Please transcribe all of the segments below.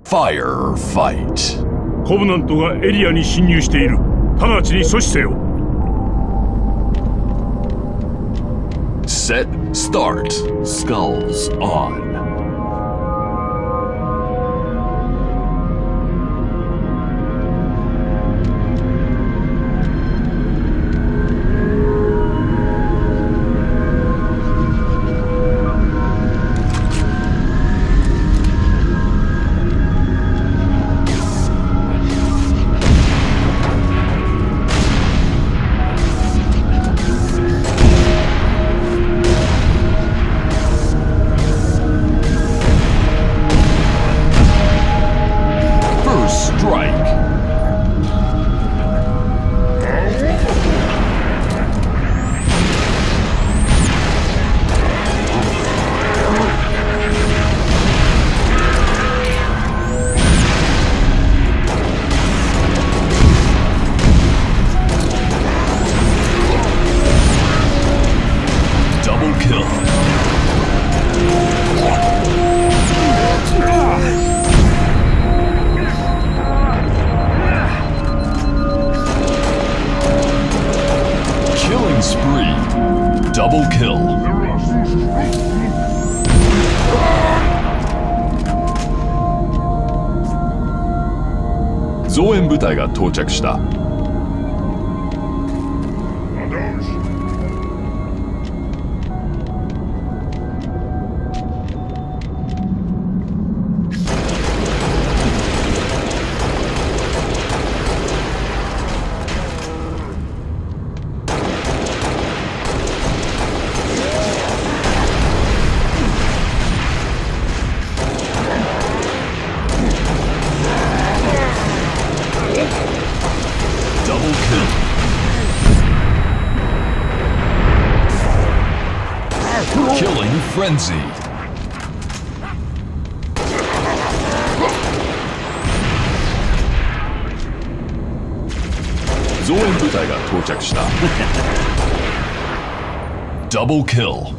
Firefight。 コブナントがエリアに侵入している。直ちに阻止せよ。 Set, start. Skulls on. Double kill. 増援部隊が到着した。Killing frenzy. Zoen部隊が到着した。Double kill.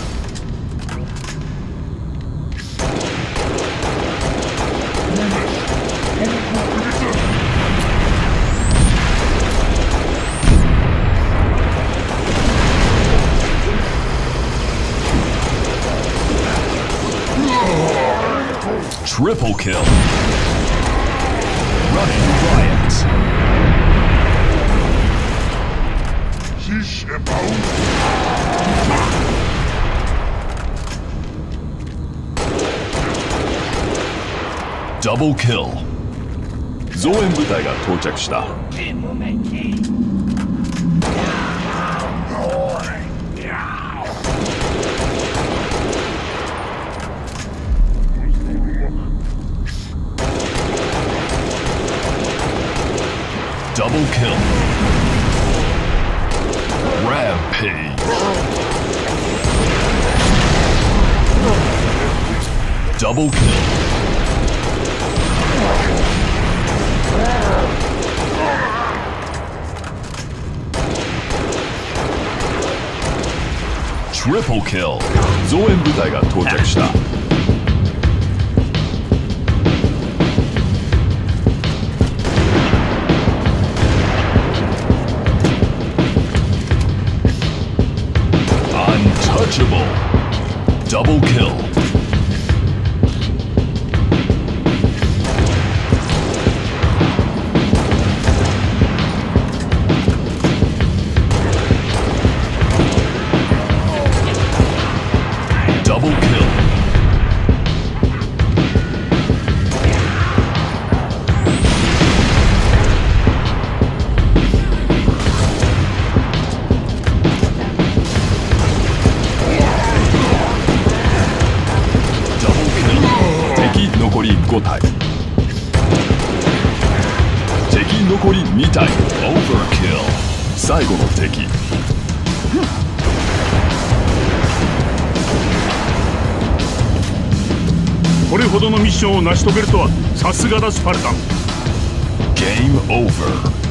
Triple kill. Running riot. Double kill. 増援部隊が到着した。Double kill. Rampage. Double kill. Triple kill. 増援部隊が到着した。Untouchable. Double kill. Double kill. Double kill. 敵残り5体。敵残り2体。Overkill. 最後の敵。 これほどのミッションを成し遂げるとはさすがだスパルタン。 Game over.